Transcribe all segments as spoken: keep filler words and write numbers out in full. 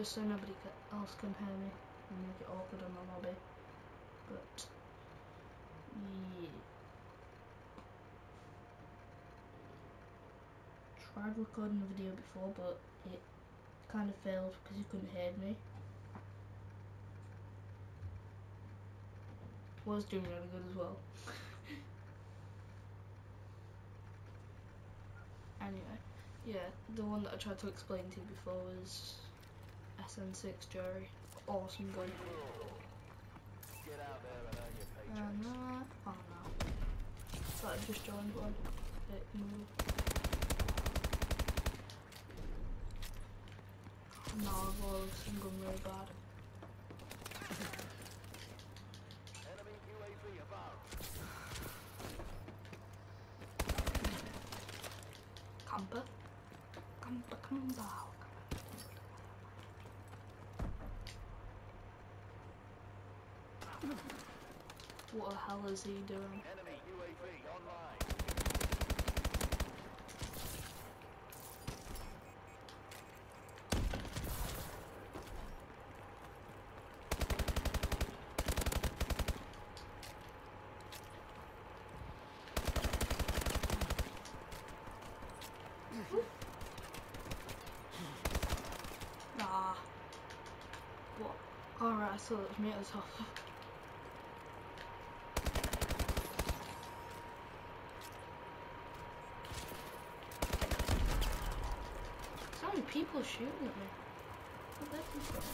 just so nobody else can hear me and make it awkward in the lobby. But yeah, tried recording a video before, but it kind of failed because you couldn't hear me. Was doing really good as well. Anyway, yeah, the one that I tried to explain to you before was S N six Jerry. Awesome gun. Get out there and earn your paycheck. And uh, oh no. So I just joined one. It moved. No, I've lost some gun really bad. Enemy U A V above. Camper. Camper, camper. What the hell is he doing? Enemy U A V online. Nah. What? Alright, I saw it was me at the top. So many people shooting at me. What the heck is that?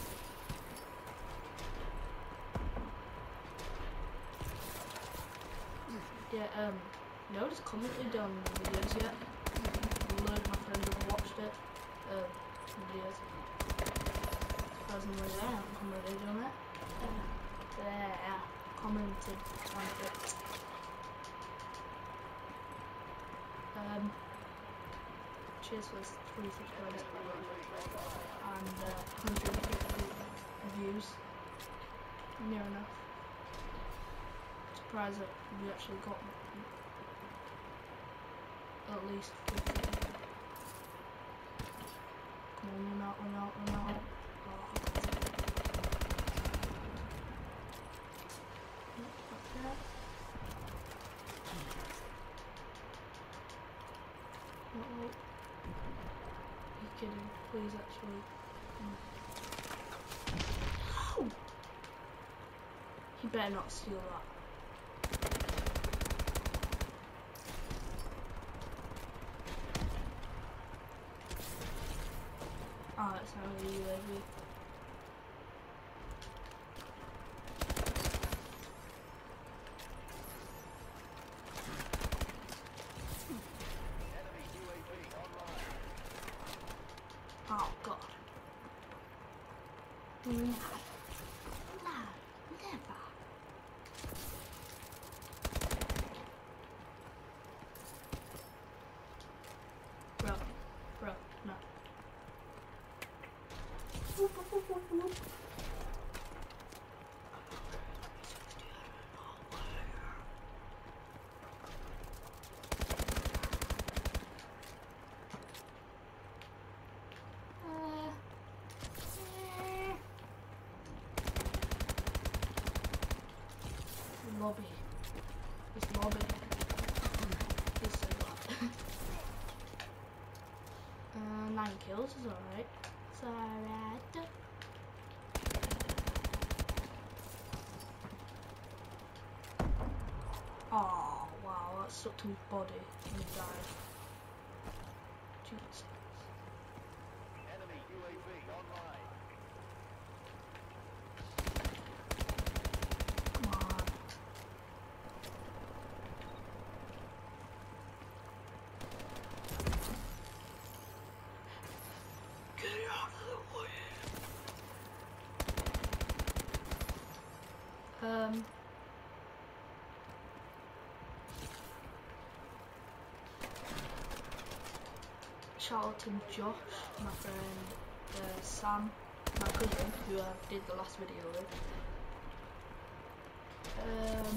Yeah, um, nobody's commented on the videos yet. A load of my friends have watched it. Um, videos. Surprisingly, they haven't commented on it. Yeah, commented on it. Um, cheers for three subscribers and uh, one hundred fifty views. Near enough. Surprised that we actually got at least fifty. Come on, run out, run out, run out. Oh. Like that. Uh-oh. Are you kidding? Please, actually. Oh! He better not steal that. Oh, it's not really U A V. Enemy U A V online. Oh god. No. No, never. Bro, bro, no. Whoop, whoop, whoop, whoop, whoop. Uh, eh. Lobby. This lobby is so bad. uh, nine kills is alright. It's alright. Oh wow, that stuck to his body and he died. Jesus. Enemy U A V online. Come on. Get out of the way. Um. Shout out to Josh, my friend uh, Sam, my cousin, who I did the last video with. Um.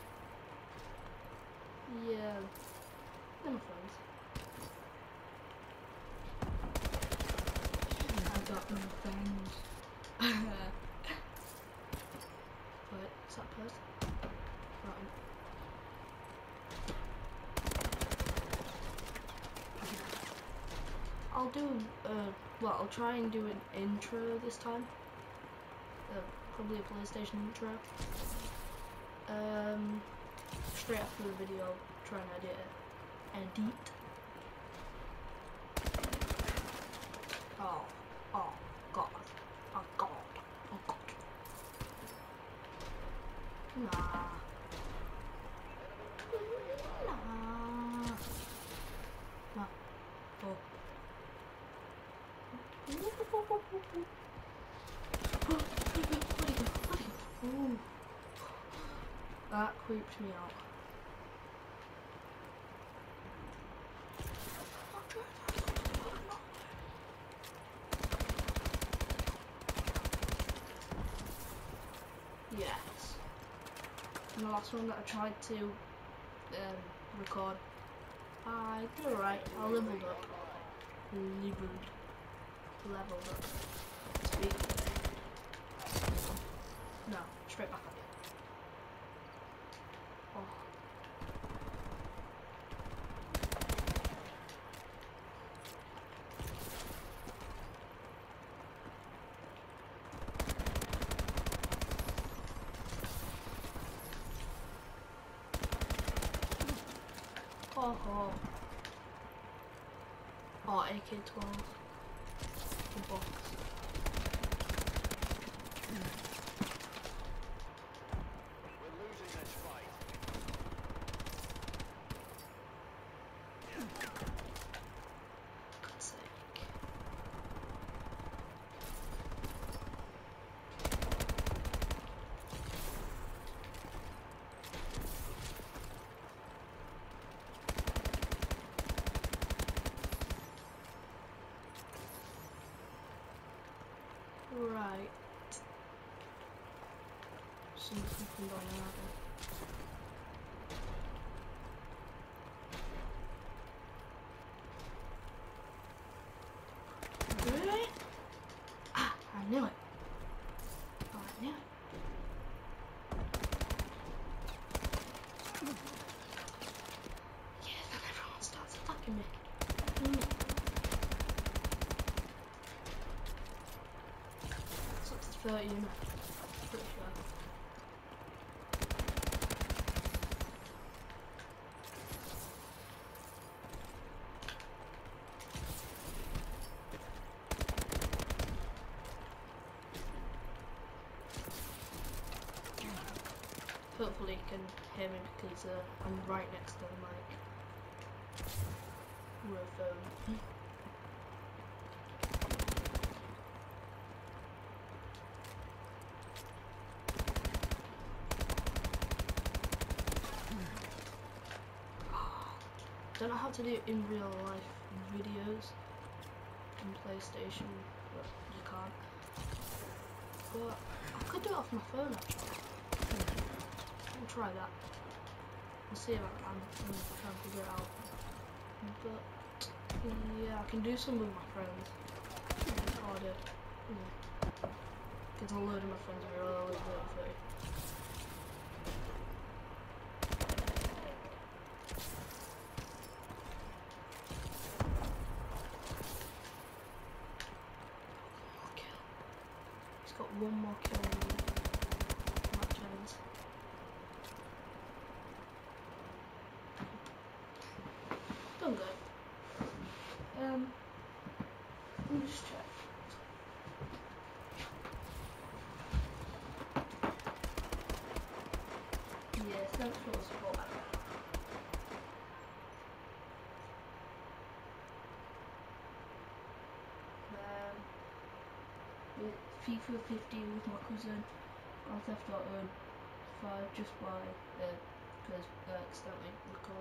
Yeah. They're my friends. I got no friends. I'll do, uh, well, I'll try and do an intro this time. Uh, probably a PlayStation intro. Um, straight after the video, I'll try and edit it. Edit. Oh, oh, God. Oh, God. Oh, God. Nah. Nah. Nah. Oh. Ooh. That creeps me out. Yes. And the last one that I tried to um, record, I did alright. I leveled up. Leveled. Leveled up. Speed. No, straight back on you. Oh. Oh, oh. Oh, A K twelve. The box. We're losing this fight. God's sake. Right. Something from down there. Really? Ah, I knew it. Oh, I knew it. Yeah, then everyone starts attacking me. Mm. It's up to thirty, isn't it? Pretty sure. Hopefully you can hear me because uh, I'm right next to the mic. With a phone. Don't know how to do it in real life videos in PlayStation, but you can't. But I could do it off my phone actually. I'll try that. We'll see if I can and try and figure it out. But yeah, I can do some with my friends. It's harder. Yeah. Because a load of my friends are all over thirty. Got one more kill in that chance. Done good. Um, let me just check. Yeah, thanks for the support. Um, with FIFA fifty with my cousin, Grand Theft Auto five just by, because uh, I accidentally recorded